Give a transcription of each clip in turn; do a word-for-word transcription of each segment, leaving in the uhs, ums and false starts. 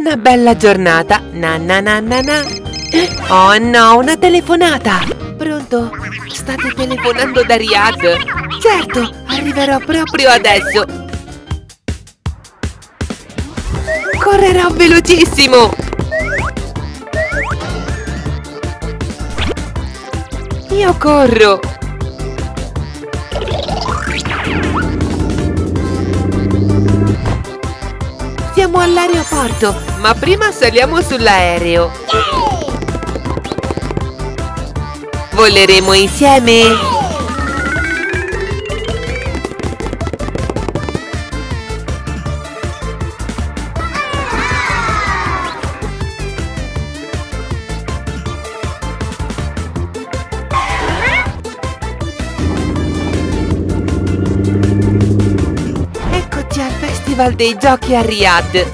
Una bella giornata. Na na na na na. Oh no, una telefonata. Pronto? State telefonando da Riyadh? Certo, arriverò proprio adesso. Correrò velocissimo. Io corro. Siamo all'aeroporto, ma prima saliamo sull'aereo. Voleremo insieme. Eccoci al Festival dei Giochi a Riyadh.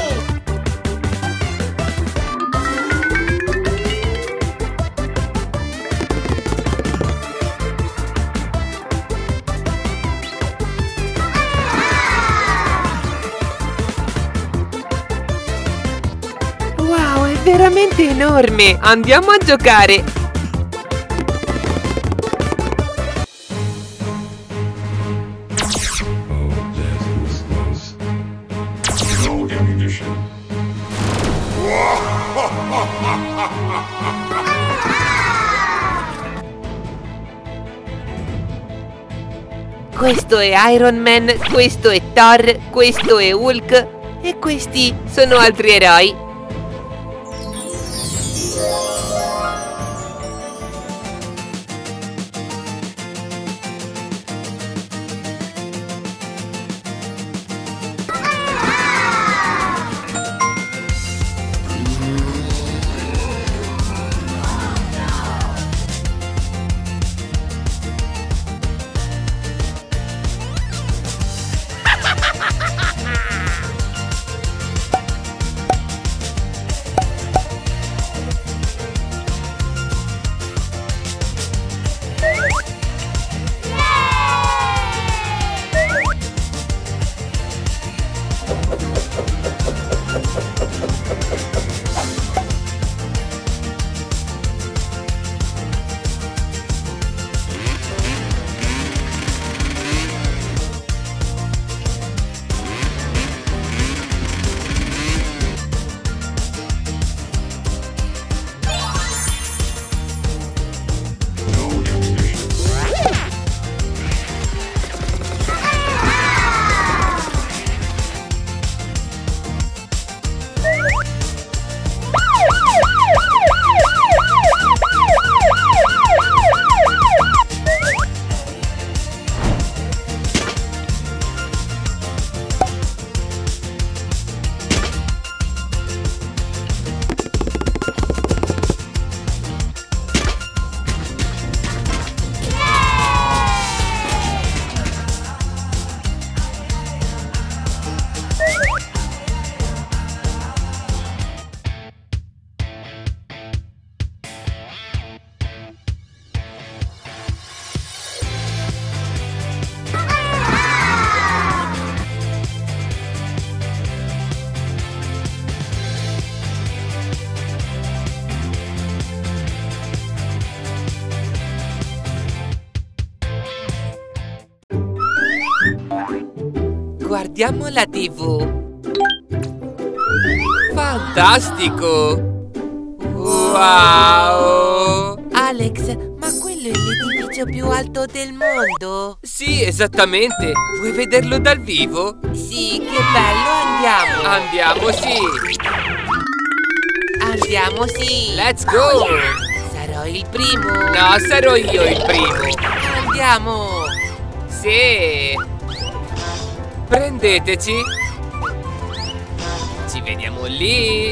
Wow, è veramente enorme! Andiamo a giocare! Questo è Iron Man, questo è Thor, questo è Hulk e questi sono altri eroi. Guardiamo la tivù. Fantastico! Wow! Alex, ma quello è l'edificio più alto del mondo? Sì, esattamente. Vuoi vederlo dal vivo? Sì, che bello, andiamo! Andiamo, sì! Andiamo, sì! Let's go! Sarò il primo! No, sarò io il primo! Andiamo! Sì! Prendeteci! Ci vediamo lì!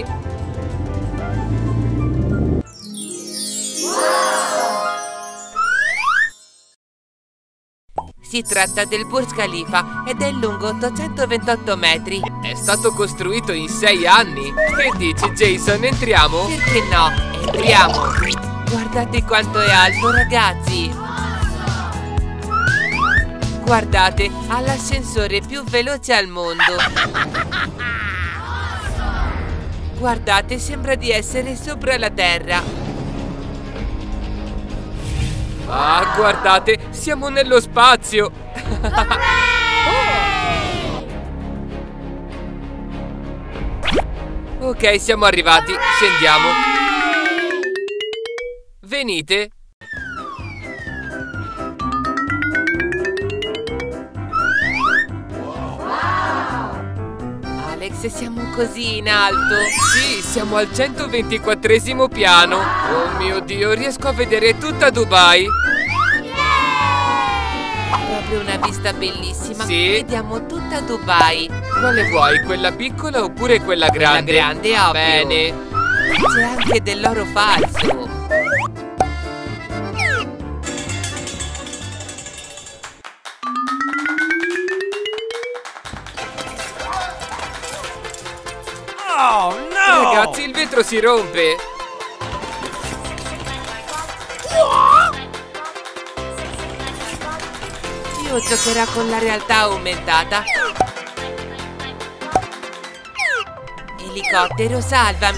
Si tratta del Burj Khalifa ed è lungo ottocentoventotto metri. È stato costruito in sei anni. Che dici, Jason, entriamo? Perché no? Entriamo! Guardate quanto è alto, ragazzi! Guardate, ha l'ascensore più veloce al mondo. Guardate, sembra di essere sopra la terra. Ah, guardate, siamo nello spazio. Ok, siamo arrivati. Scendiamo. Venite. Alex, siamo così in alto. Sì, siamo al centoventiquattresimo piano. Oh mio Dio, riesco a vedere tutta Dubai. Proprio una vista bellissima. Sì. Vediamo tutta Dubai. Quale vuoi? Quella piccola oppure quella grande? Quella grande, ovvio. Bene. C'è anche dell'oro falso. Oh no! Ragazzi, il vetro si rompe. Io giocherò con la realtà aumentata. Elicottero, salvami!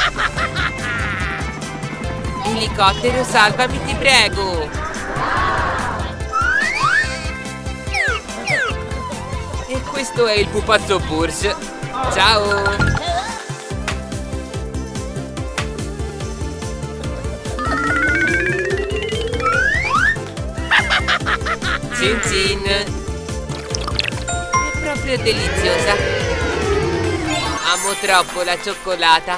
Elicottero, salvami, ti prego! E questo è il pupazzo Porsche. Ciao! Cin cin! È proprio deliziosa! Amo troppo la cioccolata!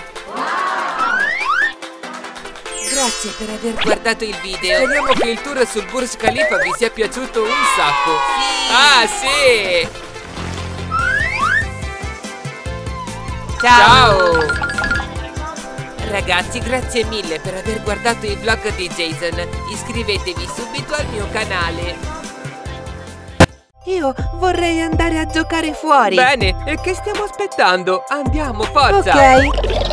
Grazie per aver guardato il video! Speriamo che il tour sul Burj Khalifa vi sia piaciuto un sacco! Sì! Ah, sì! Ciao! Ragazzi, grazie mille per aver guardato il vlog di Jason. Iscrivetevi subito al mio canale. Io vorrei andare a giocare fuori. Bene, e che stiamo aspettando? Andiamo, forza! Ok.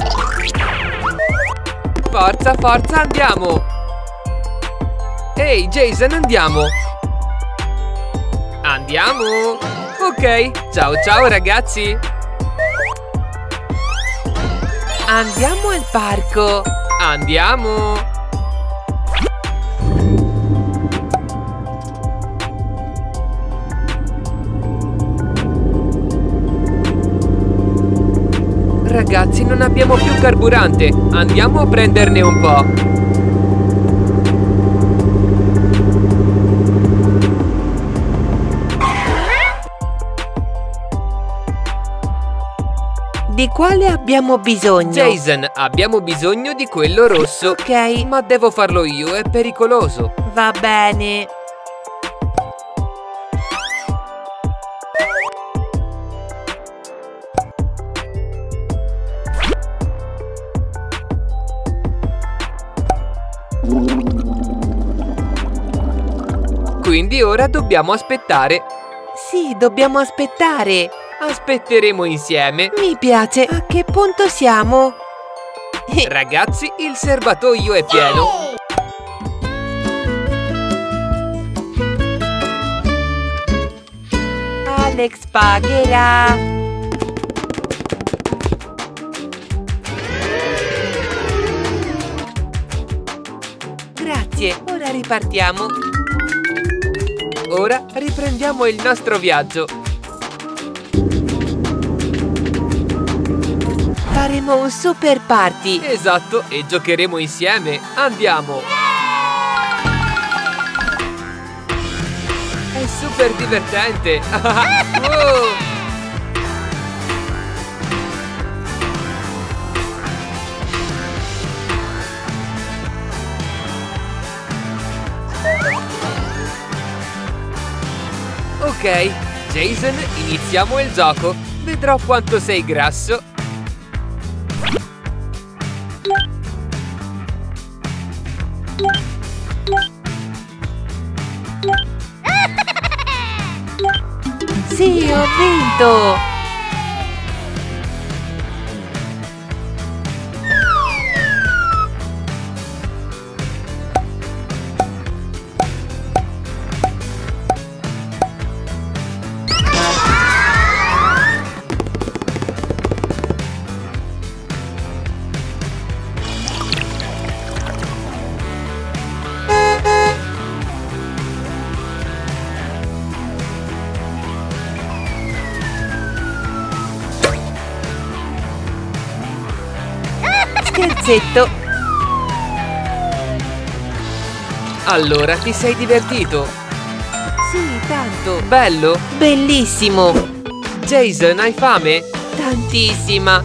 Forza, forza, andiamo! Ehi, Jason, andiamo! Andiamo! Ok, ciao ciao ragazzi! Andiamo al parco! Andiamo! Ragazzi, non abbiamo più carburante. Andiamo a prenderne un po'. Di quale abbiamo bisogno? Jason, abbiamo bisogno di quello rosso. Ok. Ma devo farlo io, è pericoloso. Va bene. Quindi ora dobbiamo aspettare. Sì, dobbiamo aspettare. Aspetteremo insieme. Mi piace. A che punto siamo? Ragazzi, il serbatoio è pieno. Alex pagherà. Grazie, ora ripartiamo. Ora riprendiamo il nostro viaggio. Faremo un super party. Esatto, e giocheremo insieme. Andiamo. È super divertente. Wow. Ok, Jason, iniziamo il gioco. Vedrò quanto sei grasso. Sì, ho vinto! Scherzetto. Allora, ti sei divertito? Sì, tanto. Bello? Bellissimo. Jason, hai fame? Tantissima.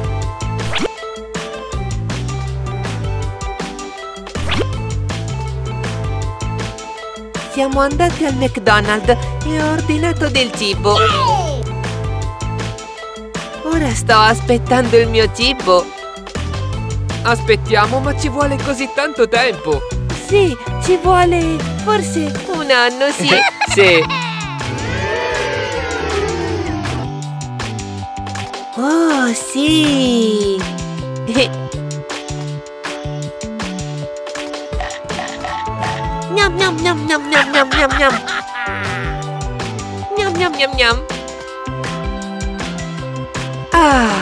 Siamo andati al McDonald's e ho ordinato del cibo. Ora sto aspettando il mio cibo. Aspettiamo, ma ci vuole così tanto tempo. Sì, ci vuole forse un anno, sì. Sì. Oh, sì. Gnam gnam gnam gnam gnam gnam gnam gnam. Gnam gnam gnam gnam. Ah.